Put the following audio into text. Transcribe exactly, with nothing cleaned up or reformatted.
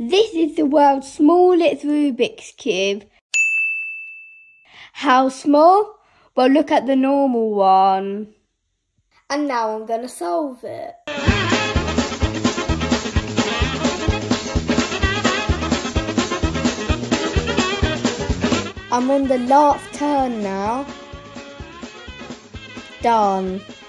This is the world's smallest Rubik's Cube. How small? Well, look at the normal one. And now I'm going to solve it. I'm on the last turn now. Done.